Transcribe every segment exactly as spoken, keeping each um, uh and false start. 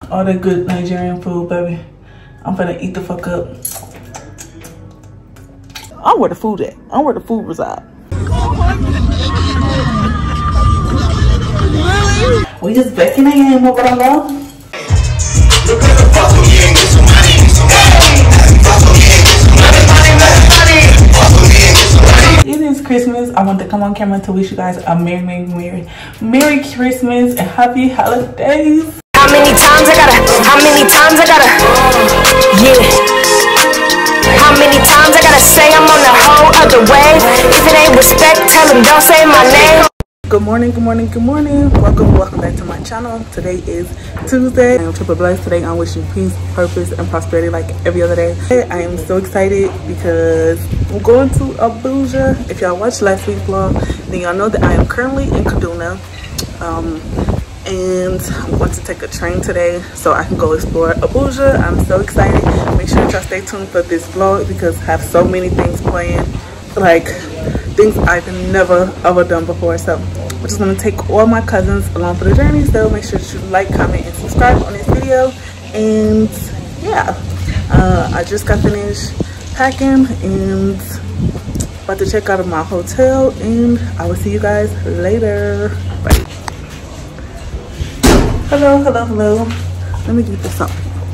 All that good Nigerian food, baby. I'm finna eat the fuck up. I'm where the food at. I'm where the food reside. Really? We just back in the game over the law. It is Christmas. I want to come on camera to wish you guys a merry, merry, merry, merry Christmas and happy holidays. How many times I gotta, how many times I gotta, yeah. How many times I gotta say I'm on the whole other way. If it ain't respect, tell them don't say my name. Good morning, good morning, good morning. Welcome, welcome back to my channel. Today is Tuesday. I'm triple blessed. Today I'm wishing peace, purpose, and prosperity like every other day. I am so excited because I'm going to Abuja. If y'all watched last week's vlog, then y'all know that I am currently in Kaduna. Um, and I'm going to take a train today so I can go explore Abuja. I'm so excited. Make sure y'all stay tuned for this vlog because I have so many things planned. Like things I've never ever done before. So I'm just gonna take all my cousins along for the journey. So make sure that you like, comment, and subscribe on this video. And yeah, uh, I just got finished packing and about to check out of my hotel, and I will see you guys later. Bye. Hello, hello, hello. Let me get this up.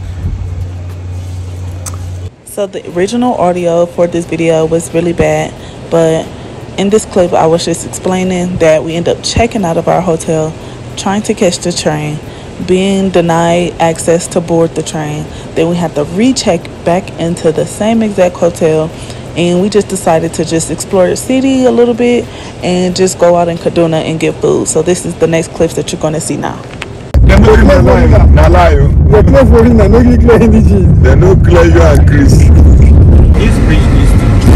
So the original audio for this video was really bad, but in this clip I was just explaining that we end up checking out of our hotel, trying to catch the train, being denied access to board the train. Then we had to recheck back into the same exact hotel, and we just decided to just explore the city a little bit and just go out in Kaduna and get food. So this is the next clips that you're going to see now. They no clear na lie. They clear for him, they no clear anything. They no clear you and Chris. This bridge is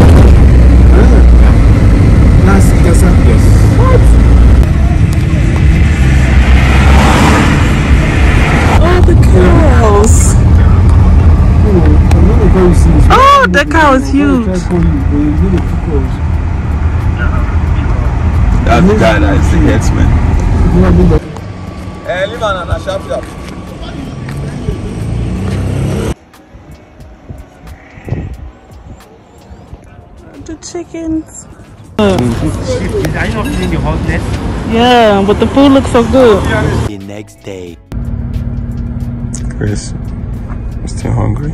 last yes, yes. What? Oh, the cows. Oh, that cow is huge. That's the guy that is the headsman. Eh, leave on a sharp shop. The chickens. Are you not feeling your hotness? Yeah, but the food looks so good. The next day. Chris, you still hungry?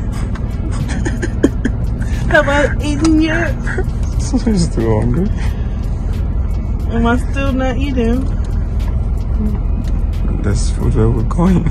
Have I eaten yet? You still hungry? Am I still not eating? That's food where we're going.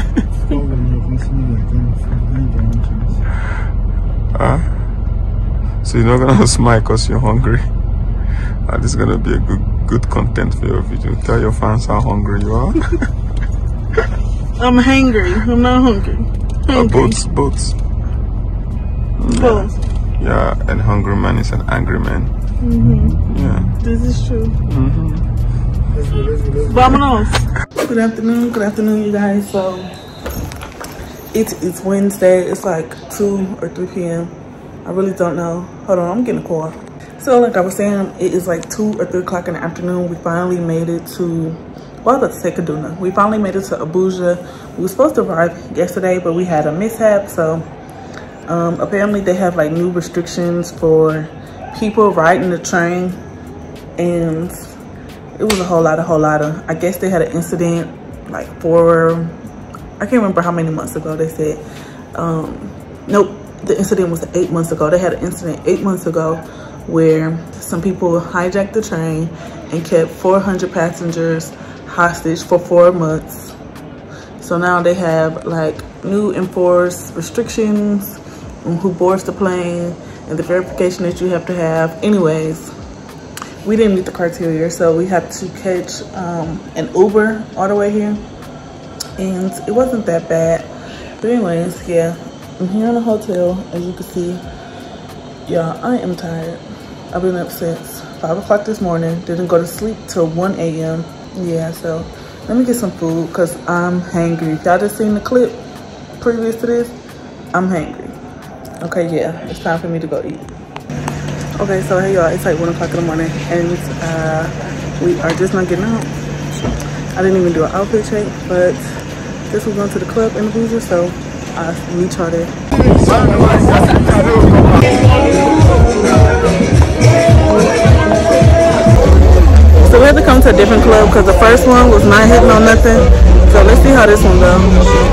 Huh? So you're not gonna smile because you're hungry? Uh, this is gonna be a good good content for your video. Tell your fans how hungry you are. I'm hangry. I'm not hungry. Uh, both, both. Both. Yeah, and hungry man is an angry man. Mm-hmm. Yeah. This is true. Mm-hmm. Vámonos. Good afternoon, good afternoon, you guys. So it is Wednesday. It's like two or three p m I really don't know. Hold on, I'm getting a call. So like I was saying, it is like two or three o'clock in the afternoon. We finally made it to, well, let's say Kaduna. We finally made it to Abuja. We were supposed to arrive yesterday, but we had a mishap. So um, apparently they have like new restrictions for people riding the train, and it was a whole lot, a whole lot of, I guess they had an incident like four, I can't remember how many months ago they said. Um, nope, the incident was eight months ago. They had an incident eight months ago where some people hijacked the train and kept four hundred passengers hostage for four months. So now they have like new enforced restrictions on who boards the plane and the verification that you have to have. Anyways, we didn't meet the criteria, so we had to catch um, an Uber all the way here, and it wasn't that bad. But anyways, yeah, I'm here in the hotel. As you can see, yeah, I am tired. I've been up since five o'clock this morning. Didn't go to sleep till one a m Yeah, so let me get some food because I'm hangry. Y'all just seen the clip previous to this. I'm hangry. Okay, yeah, it's time for me to go eat. Okay, so hey y'all, it's like one o'clock in the morning, and uh, we are just not getting out. I didn't even do an outfit check, but Guess we're going to the club in Abuja, so I'll reach out there. So we had to come to a different club because the first one was not hitting on nothing. So let's see how this one goes.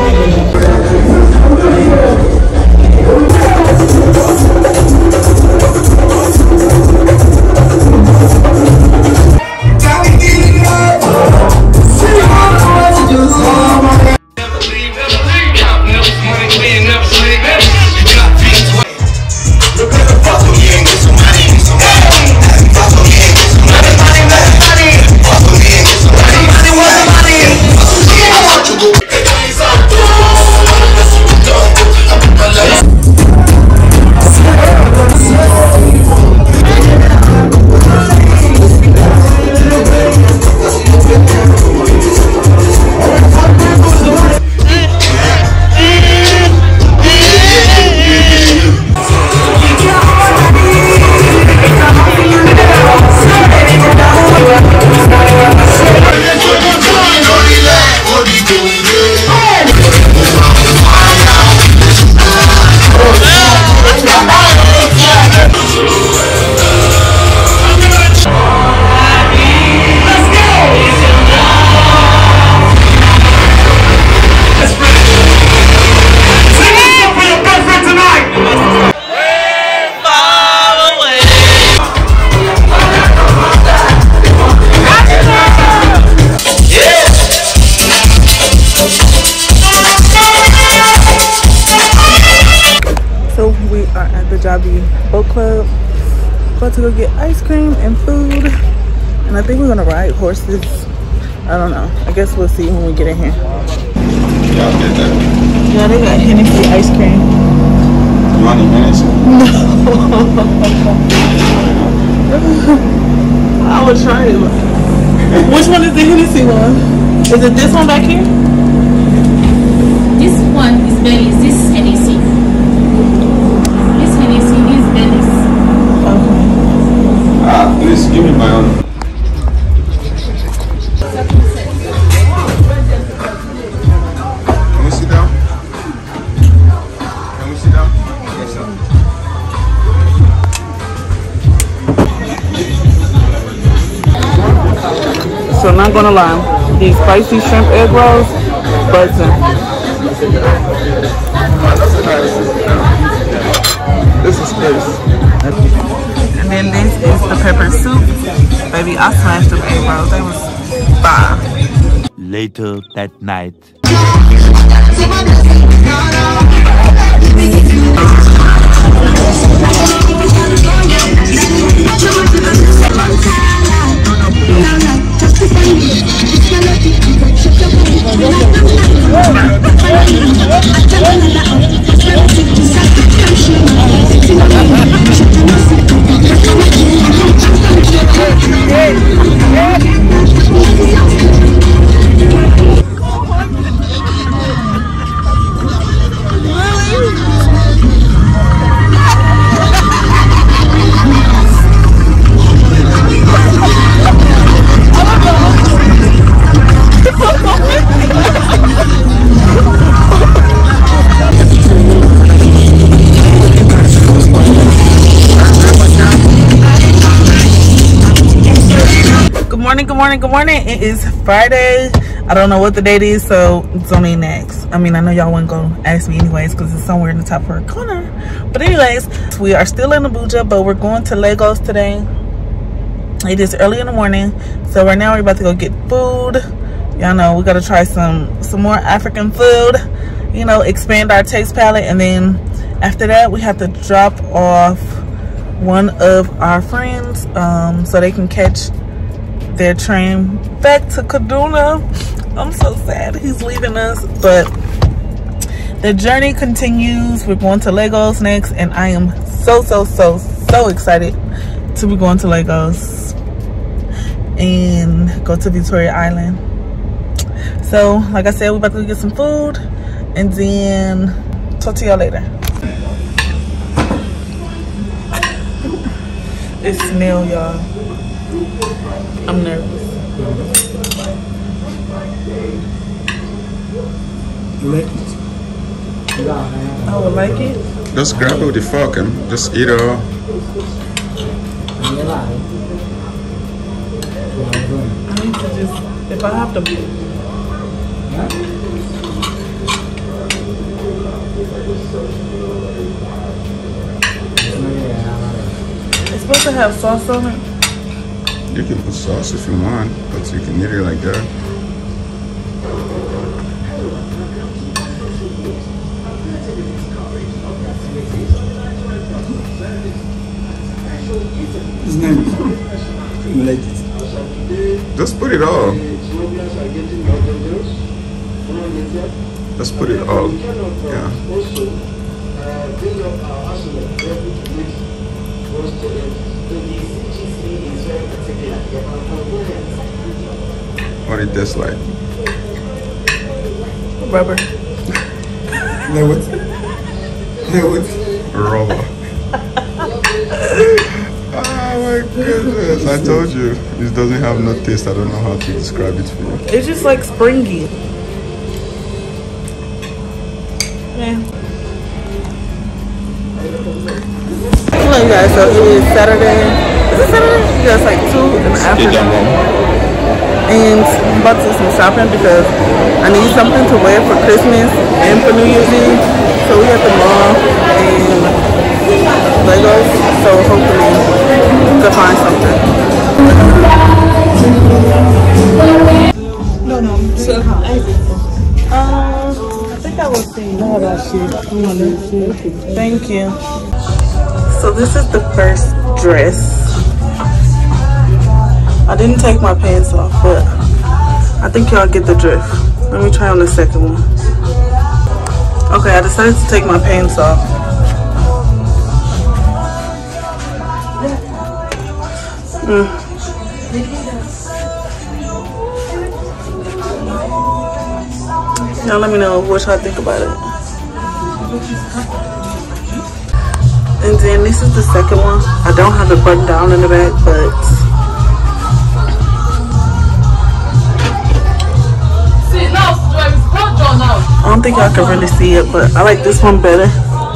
Boat club, about to go get ice cream and food, and I think we're gonna ride horses. I don't know, I guess we'll see when we get in here. Y'all get that? Yeah, they got Hennessy ice cream. You want any Hennessy? No. I would try it. Which one is the Hennessy one? Is it this one back here? This one is Belly's, this is Hennessy. This Hennessy, this is Belly's. Okay. Ah, please give me my own. Can we sit down? Can we sit down? Yes, sir. So not gonna lie, these spicy shrimp egg rolls, buzzing. This is space. And then this is the pepper soup. Baby, I smashed them egg rolls. They was fire. Later that night. Good morning, good morning. It is Friday. I don't know what the date is, so zone in next. I mean, I know y'all wouldn't go ask me anyways because it's somewhere in the top right corner. But anyways, we are still in Abuja, but we're going to Lagos today. It is early in the morning, so right now we're about to go get food. Y'all know we gotta try some some more African food, you know, expand our taste palette, and then after that we have to drop off one of our friends um, so they can catch their train back to Kaduna. I'm so sad he's leaving us, but the journey continues. We're going to Lagos next, and I am so so so so excited to be going to Lagos and go to Victoria Island. So like I said, we're about to go get some food and then talk to y'all later. It's Snail, y'all. I'm nervous. You like it? I would like it. Just grab it with the fork and just eat it all. I need to just, if I have to. It's supposed to have sauce on it. You can put sauce if you want, but you can eat it like that. It's nice. You like it? Just put it all. Just put it all. Yeah. What it tastes like? Rubber. Like what? Like what? Rubber. Oh my goodness. I told you. This doesn't have no taste. I don't know how to describe it for you. It's just like springy. Yeah. Hello you guys, so it is Saturday. Is it Saturday? Yeah, it's like two in the afternoon. And I'm about to do some shopping because I need something to wear for Christmas and for New Year's Eve. So we at the mall and Legos. So hopefully we can find something. No, no. So, um, I think I will see. Thank you. So this is the first dress. I didn't take my pants off, but I think y'all get the drift. Let me try on the second one. Okay, I decided to take my pants off. Mm. Y'all let me know what y'all think about it. And then this is the second one. I don't have it buttoned down in the back, but I don't think y'all can really see it, but I like this one better.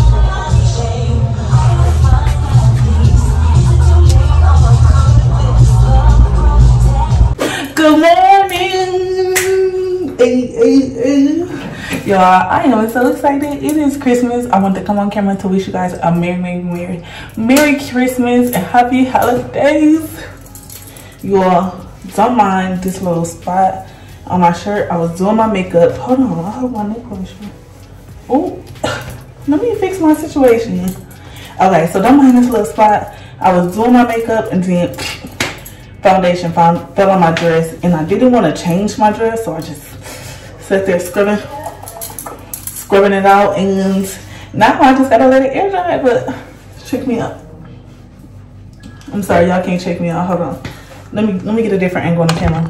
Good morning! Hey, hey, hey. Y'all, I am so excited. It is Christmas. I want to come on camera to wish you guys a Merry, Merry, Merry, Merry Christmas and Happy Holidays. You all don't mind this little spot on my shirt. I was doing my makeup. Hold on, I have my neck polish. Oh, let me fix my situation. Okay, so don't mind this little spot. I was doing my makeup and then foundation found, fell on my dress, and I didn't want to change my dress, so I just sat there scrubbing, scrubbing it out, and now I just gotta let it air dry. But check me out. I'm sorry, y'all can't check me out. Hold on. Let me let me get a different angle on the camera.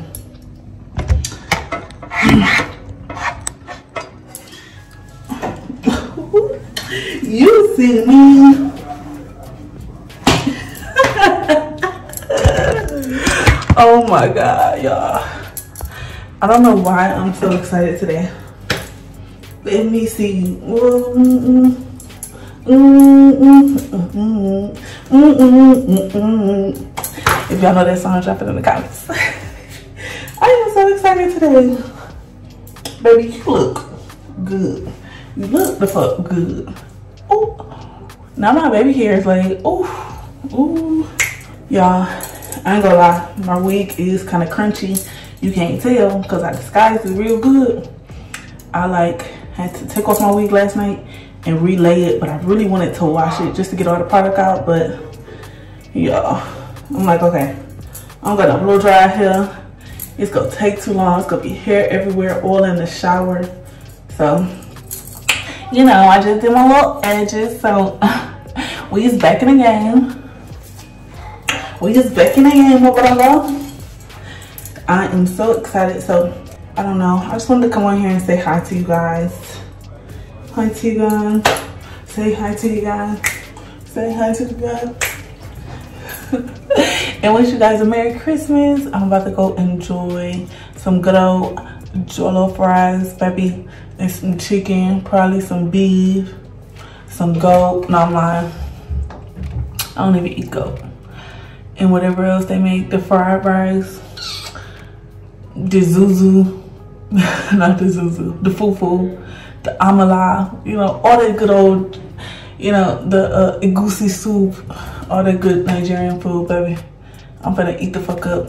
You see me. Oh my god, y'all. I don't know why I'm so excited today. Let me see. If y'all know that song, drop it in the comments. I am so excited today. Baby, you look good. You look the fuck good. Ooh. Now my baby hair is like, ooh, ooh. Y'all, I ain't gonna lie, my wig is kind of crunchy. You can't tell because I disguised it real good. I like had to take off my wig last night and relay it, but I really wanted to wash it just to get all the product out. But y'all, I'm like, okay, I'm gonna blow dry hair. It's gonna take too long. It's gonna be hair everywhere, all in the shower. So, you know, I just did my little edges. So we is back in the game. We just back in the game, what I love. I am so excited. So I don't know, I just wanted to come on here and say hi to you guys. Hi to you guys. Say hi to you guys. Say hi to you guys. And wish you guys a Merry Christmas. I'm about to go enjoy some good old Jollof fries, baby. and some chicken, probably some beef, some goat. No, I'm lying. I don't even eat goat. And whatever else they make, the fried rice, the zuzu, not the zuzu, the fufu, the amala, you know, all that good old, you know, the uh, egusi soup, all that good Nigerian food, baby. I'm gonna eat the fuck up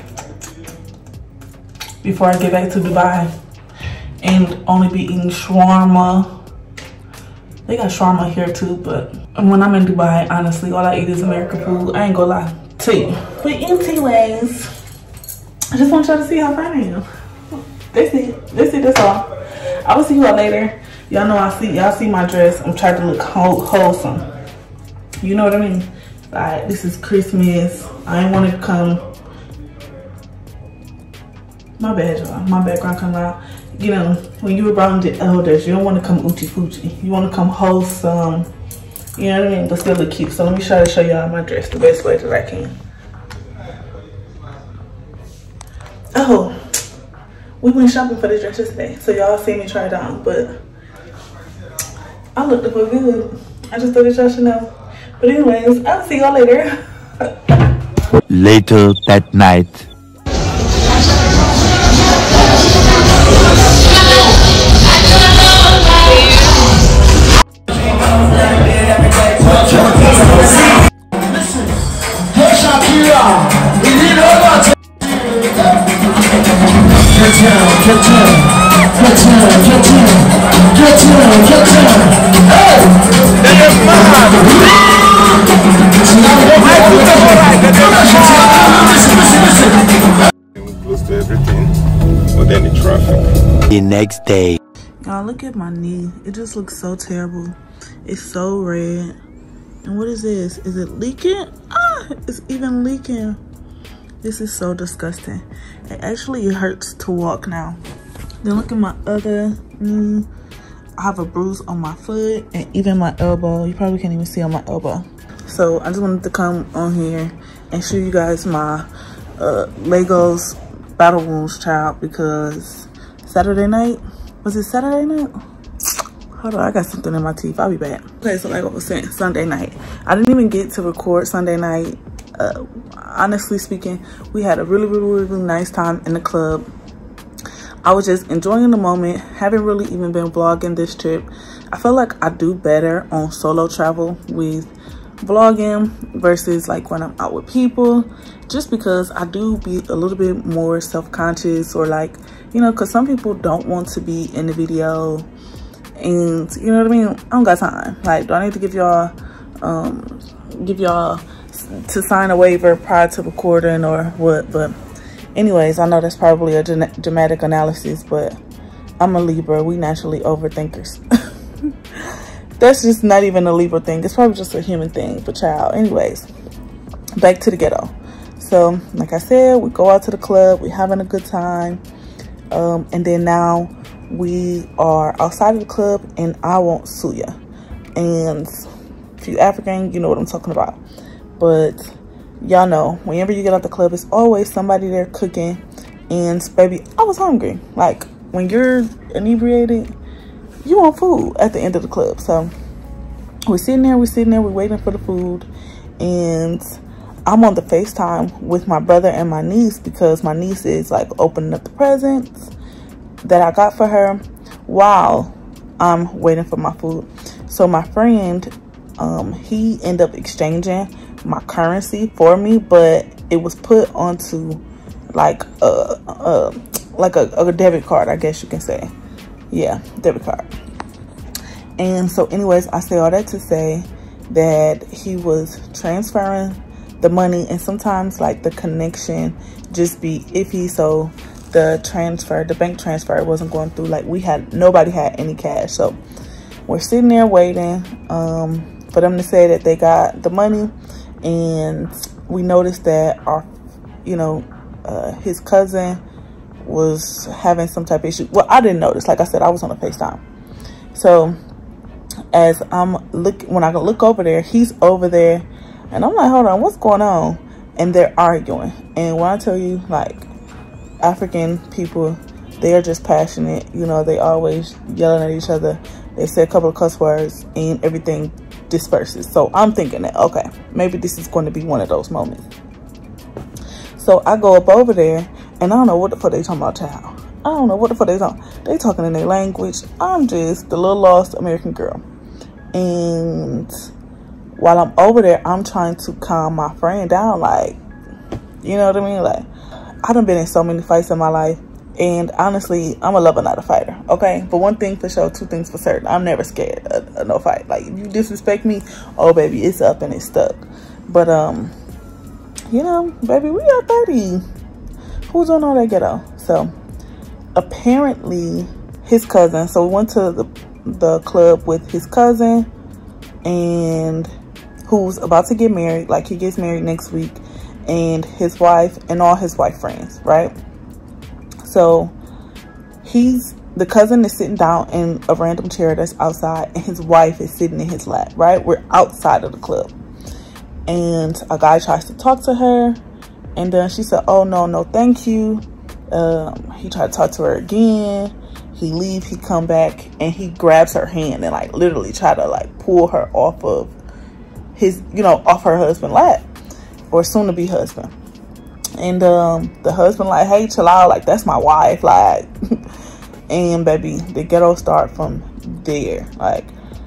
before I get back to Dubai and only be eating shawarma. They got shawarma here too, but when I'm in Dubai, honestly, all I eat is American food. I ain't gonna lie to you. But anyways, I just want y'all to see how fine I am. That's it. That's it. That's all. I will see y'all later. Y'all know I see y'all see my dress. I'm trying to look whole, wholesome. You know what I mean? Like, this is Christmas. I ain't want to come. My bad, y'all. My background come out. You know, when you were around the elders, you don't want to come oochie foochie. You want to come wholesome. You know what I mean? But still look cute. So let me try to show y'all my dress the best way that I can. Oh, we went shopping for this dress yesterday, so y'all see me try it on. But I looked up good. I just thought that y'all should know. But anyways, I'll see y'all later. Later that night. Close to everything, but then the traffic. The next day. Y'all, look at my knee. It just looks so terrible. It's so red. And what is this? Is it leaking? Ah, it's even leaking. This is so disgusting. It actually hurts to walk now. Then look at my other knee. I have a bruise on my foot and even my elbow. You probably can't even see on my elbow. So I just wanted to come on here and show you guys my uh, Legos Battle Wounds child, because Saturday night, was it Saturday night? Hold on, I got something in my teeth. I'll be back. Okay, so like I was saying, Sunday night. I didn't even get to record Sunday night. Uh, honestly speaking, we had a really, really, really, really nice time in the club. I was just enjoying the moment. Haven't really even been vlogging this trip. I feel like I do better on solo travel with vlogging versus like when I'm out with people, just because I do be a little bit more self-conscious, or like, you know, because some people don't want to be in the video, and you know what I mean, I don't got time. Like, do I need to give y'all um give y'all to sign a waiver prior to recording or what? But anyways, I know that's probably a dramatic analysis, but I'm a Libra. We naturally overthinkers. That's just not even a Libra thing. It's probably just a human thing. But child, anyways, back to the ghetto. So like I said, we go out to the club, we having a good time, um and then now we are outside of the club, and I want suya. And if you African, you know what I'm talking about. But y'all know, whenever you get out the club, it's always somebody there cooking. And baby, I was hungry. Like, when you're inebriated, you want food at the end of the club. So we're sitting there, we're sitting there, we're waiting for the food. And I'm on the FaceTime with my brother and my niece, because my niece is like opening up the presents that I got for her while I'm waiting for my food. So my friend, um, he ended up exchanging my currency for me, but it was put onto like a, a like a, a debit card, I guess you can say. Yeah, debit card. And so anyways, I say all that to say that he was transferring the money, and sometimes like the connection just be iffy, so the transfer, the bank transfer wasn't going through. Like, we had, nobody had any cash. So we're sitting there waiting um for them to say that they got the money. And we noticed that our, you know, uh, his cousin was having some type of issue. Well, I didn't notice. Like I said, I was on a FaceTime. So as I'm look, when I look over there, he's over there, and I'm like, hold on, what's going on? And they're arguing. And when I tell you, like, African people They are just passionate. You know, they always yelling at each other. They say a couple of cuss words and everything disperses. So I'm thinking that, okay, maybe this is going to be one of those moments. So I go up over there and I don't know what the fuck they talking about, child. I don't know what the fuck they talking. They talking in their language. I'm just the little lost American girl. And while I'm over there, I'm trying to calm my friend down. Like, you know what I mean? Like, I done been in so many fights in my life. And honestly, I'm a lover, not a fighter. Okay? But one thing for sure, two things for certain. I'm never scared of, of no fight. Like, if you disrespect me, oh, baby, it's up and it's stuck. But, um, you know, baby, we are thirty. Who's on all that ghetto? So, apparently, his cousin. So, we went to the, the club with his cousin. And who's about to get married. Like, he gets married next week. And his wife and all his wife friends, right? So he's the cousin is sitting down in a random chair that's outside, and his wife is sitting in his lap, right? We're outside of the club, and a guy tries to talk to her, and then she said, oh no no thank you. Um he tried to talk to her again. He leave, he come back, and he grabs her hand and like literally try to like pull her off of his, you know, off her husband's lap, or soon to be husband. And um the husband like, hey, chill out, like that's my wife, like. And baby, the ghetto start from there. Like,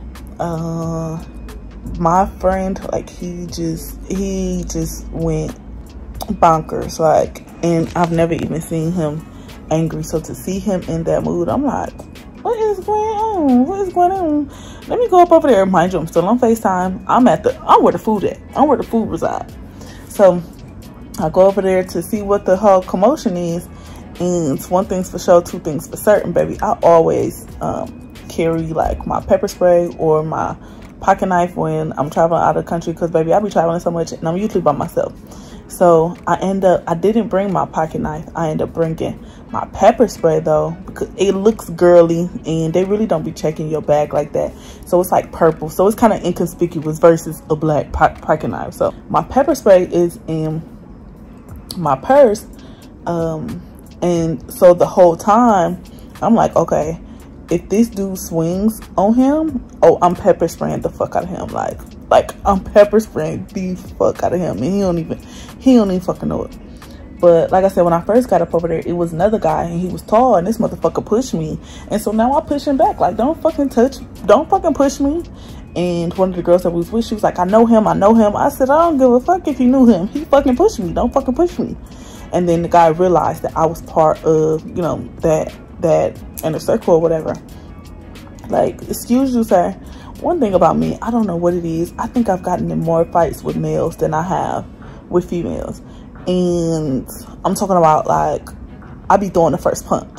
uh my friend, like, he just he just went bonkers, like, and I've never even seen him angry. So to see him in that mood, I'm like, what is going on? What is going on? Let me go up over there. Mind you, I'm still on FaceTime. I'm at the I'm where the food at. I'm where the food reside. So I go over there to see what the whole commotion is. And it's one thing's for sure, two things for certain, baby. I always um, carry like my pepper spray or my pocket knife when I'm traveling out of the country, because baby, I be traveling so much and I'm usually by myself. So I end up, I didn't bring my pocket knife. I end up bringing my pepper spray though, because it looks girly and they really don't be checking your bag like that. So it's like purple. So it's kind of inconspicuous versus a black po pocket knife. So my pepper spray is in my purse. Um, and so the whole time I'm like, okay, if this dude swings on him, oh, I'm pepper spraying the fuck out of him. Like, like I'm pepper spraying the fuck out of him. And he don't even, he don't even fucking know it. But like I said, when I first got up over there, it was another guy and he was tall and this motherfucker pushed me. And so now I push him back. Like, don't fucking touch, don't fucking push me. And one of the girls that was with, she was like, I know him, I know him. I said, I don't give a fuck if you knew him. He fucking pushed me. Don't fucking push me. And then the guy realized that I was part of, you know, that, that inner circle or whatever. Like, excuse you, sir. One thing about me, I don't know what it is. I think I've gotten in more fights with males than I have with females. And I'm talking about, like, I be throwing the first punch.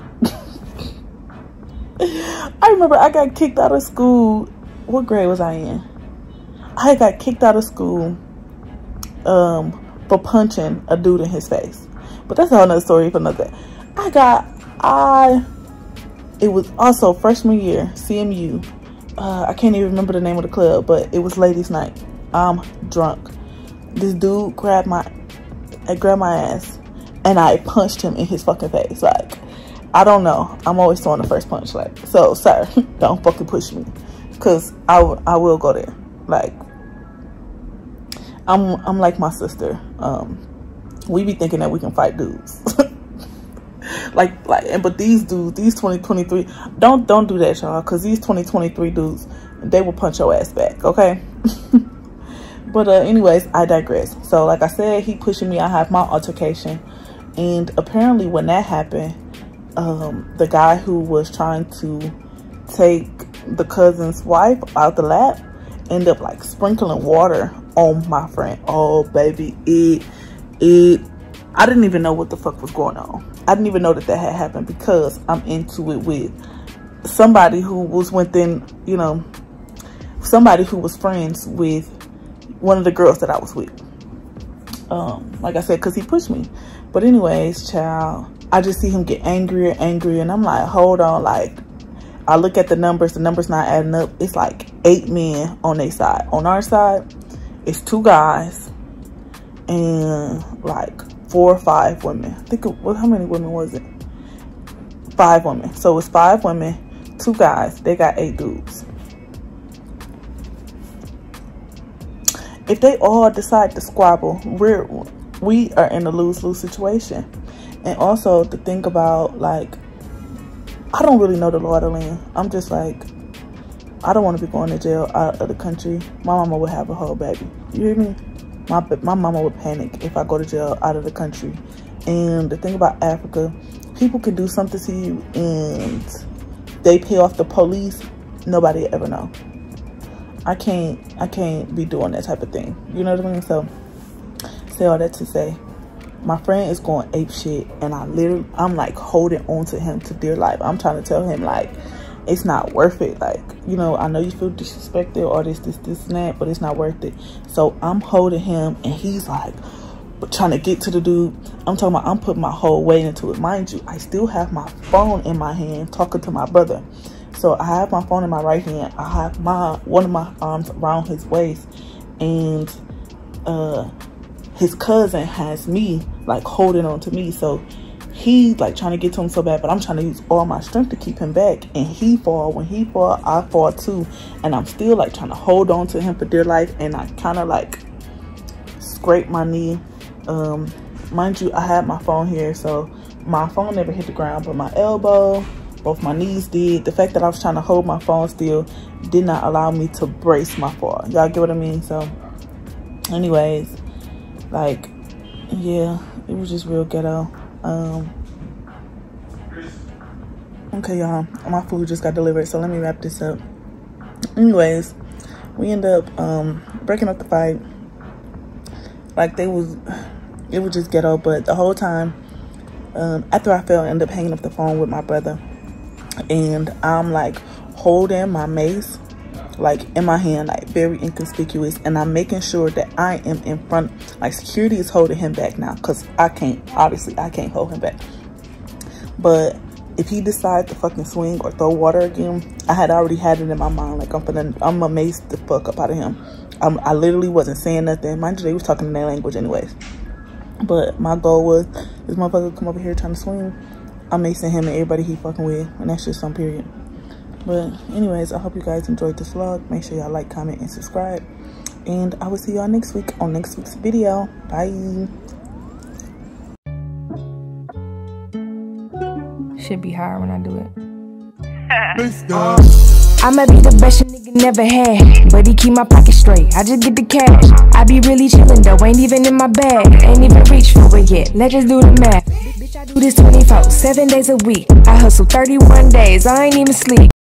I remember I got kicked out of school. What grade was I in? I got kicked out of school um, for punching a dude in his face. But that's a whole nother story for another day. I got, I, it was also freshman year, C M U. Uh, I can't even remember the name of the club, but it was ladies' night. I'm drunk. This dude grabbed my, I grabbed my ass, and I punched him in his fucking face. Like, I don't know. I'm always throwing the first punch. Like, so, sir, don't fucking push me. Because I, I will go there. Like, I'm I'm like my sister. Um, we be thinking that we can fight dudes. like like, and but these dudes, these twenty twenty-three, don't don't do that, y'all. Because these twenty twenty-three dudes, they will punch your ass back. Okay. But uh, anyways, I digress. So like I said, he pushing me. I have my altercation, and apparently when that happened, um, the guy who was trying to take the cousin's wife out the lap end up like sprinkling water on my friend. Oh baby, it it I didn't even know what the fuck was going on. I didn't even know that that had happened, because I'm into it with somebody who was within, you know, somebody who was friends with one of the girls that I was with. Um like I said, because he pushed me. But anyways, child, I just see him get angrier and angrier, and I'm like, hold on. Like, I look at the numbers, the numbers not adding up. It's like eight men on their side. On our side, it's two guys and like four or five women. I think, it, well, how many women was it? five women. So it's five women, two guys. They got eight dudes. If they all decide to squabble, we're we are in a lose-lose situation. And also to think about, like, I don't really know the law of the land. I'm just like, I don't want to be going to jail out of the country. My mama would have a whole baby. You hear me? My my mama would panic if I go to jail out of the country. And the thing about Africa, people can do something to you and they pay off the police. Nobody ever know. I can't I can't be doing that type of thing. You know what I mean? So say all that to say, my friend is going ape shit, and I literally I'm like holding on to him to dear life. I'm trying to tell him, like, it's not worth it. Like, you know, I know you feel disrespected or this, this, this, and that, but it's not worth it. So I'm holding him, and he's like trying to get to the dude. I'm talking about I'm putting my whole weight into it. Mind you, I still have my phone in my hand talking to my brother. So I have my phone in my right hand. I have my one of my arms around his waist, and uh, his cousin has me like holding on to me. So he's like trying to get to him so bad, but I'm trying to use all my strength to keep him back. And he fall. When he fall, I fall too. And I'm still like trying to hold on to him for dear life. And I kind of like scrape my knee. Um, mind you, I had my phone here, so my phone never hit the ground, but my elbow, both my knees did. The fact that I was trying to hold my phone still did not allow me to brace my fall. Y'all get what I mean? So anyways, like, yeah, it was just real ghetto. Um, okay, y'all, my food just got delivered, so let me wrap this up. Anyways, we end up um, breaking up the fight. Like, they was, it was just ghetto, but the whole time, um, after I fell, I ended up hanging up the phone with my brother. And I'm like holding my mace like in my hand, like very inconspicuous, and I'm making sure that I am in front. Like, security is holding him back now, because I can't, obviously I can't hold him back. But if he decides to fucking swing or throw water again, I had already had it in my mind, like, I'm gonna I'm gonna mace the fuck up out of him. I'm, I literally wasn't saying nothing. Mind you, they was talking in their language anyways. But my goal was, this motherfucker come over here trying to swing, I'm macing him and everybody he fucking with, and that's just some period. But anyways, I hope you guys enjoyed this vlog. Make sure y'all like, comment, and subscribe. And I will see y'all next week on next week's video. Bye. Should be higher when I do it. I'ma be the best your nigga never had, but he keep my pocket straight. I just get the cash. I be really chillin' though, ain't even in my bag. Ain't even reach for it yet. Let's just do the math. Bitch, I do this twenty-four, seven days a week. I hustle thirty-one days, I ain't even sleep.